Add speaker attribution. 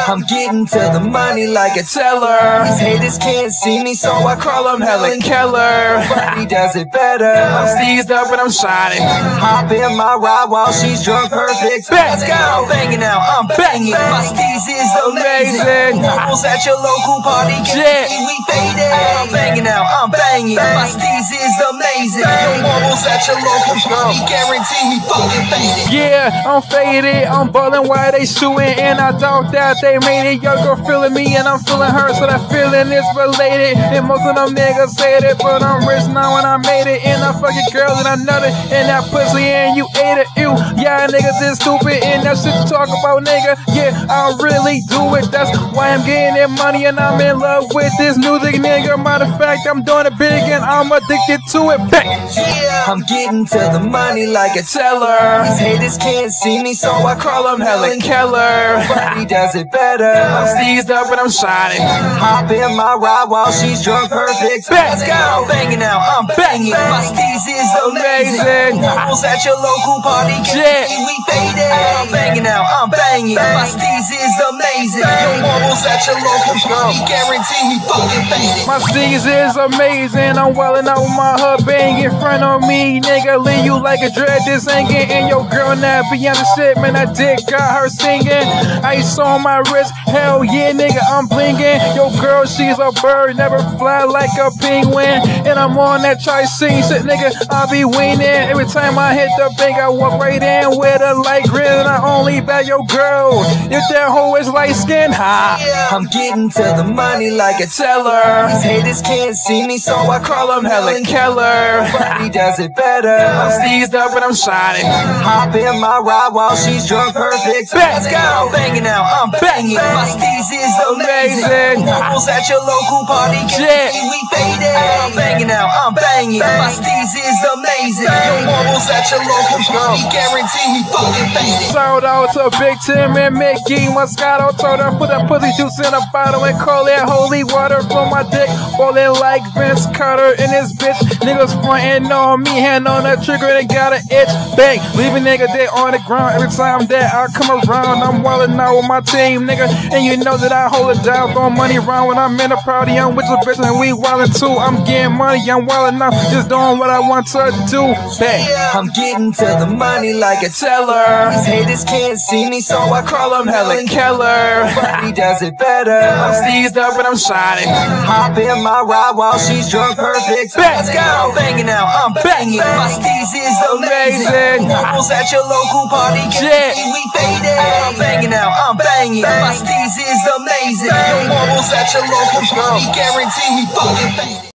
Speaker 1: I'm getting to the money like a teller. These haters can't see me, so I call them Helen Keller. Nobody does it better.
Speaker 2: I'm steezed up and I'm shining.
Speaker 1: Hop in my ride while she's drunk, perfect. Let's go. I'm banging now, I'm banging. My steez is amazing. Bubbles at your local party, can't see we faded. I'm banging now, I'm banging. My steez is amazing. No bubbles at your local party, guarantee we fucking faded.
Speaker 2: Yeah, I'm faded, I'm ballin' while they shootin', and I doubt that they made it. Your girl feeling me and I'm feeling her, so that feeling is related. And most of them niggas said it, but I'm rich now and I made it. And I fuck your girl and I nutted in that pussy and you ate it. Ew, yeah, niggas is stupid and that shit you talk about, nigga. Yeah, I really do it. That's why I'm getting that money and I'm in love with this music, nigga. Matter of fact, I'm doing it big and I'm addicted to it. Bang.
Speaker 1: Yeah, I'm getting to the money like a teller. These haters can't see me, so I call them Helen Keller. Nobody does it better.
Speaker 2: I'm steezed up and I'm shining.
Speaker 1: Hop in my ride while she's drunk, perfect. Let's go. I'm banging now, I'm banging. My steez is amazing. Bubbles at your local party, can't see we faded. I'm banging now, I'm banging. My steez is amazing. No bubbles at your local party, guarantee we fucking faded.
Speaker 2: My steez is amazing. I'm wildin' out with my hub bang in front of me, nigga. Leave you like a dread. This ain't getting your girl now. Beyond the shit, man. That dick got her singing. Ice on my wrist. Hell yeah, nigga, I'm blinking. Yo, girl, she's a bird, never fly like a penguin. And I'm on that tri-scene shit, nigga. I be weaning. Every time I hit the bank, I walk right in with a light grin. And I only bet your girl if that hoe is light skin. Ha!
Speaker 1: I'm getting to the money like a teller. These haters can't see me, so I call them Helen Keller. Nobody does it better.
Speaker 2: I'm steezed up and I'm shining.
Speaker 1: Hop in my ride while she's drunk, perfect. Let's go. I'm banging now, I'm banging. My steez is amazing. Bubbles at your local party, can't see we faded. I'm banging now, I'm banging. My steez is amazing. No bubbles at your local party, guarantee we fucking faded.
Speaker 2: Shout out to Big Tim and Mickey Moscato. Told her put that pussy juice in a bottle and call it holy water from my dick. Ballin' like Vince Carter in this bitch. Niggas frontin' on me, hand on the trigger and got an itch. Bang, leave a nigga dead on the ground. Every time that I come around, I'm wildin' out with my team, nigga. And you know that I hold it down, throwing money around when I'm in a party. I'm with your bitch and we wildin' too. I'm getting money, I'm wildin' out, just doing what I want to do. Bang.
Speaker 1: I'm getting to the money like a teller. These haters can't see me, so I call them Helen Keller. Nobody does it better.
Speaker 2: I'm steezed up and I'm shining.
Speaker 1: Hop in my ride while she's drunk, perfect. Let's go. I'm banging now, I'm banging. My steez is amazing. Bubbles at your local party, can't see we faded. I'm banging now, I'm banging. My steez is amazing. No bubbles at your local party, guarantee we fucking faded.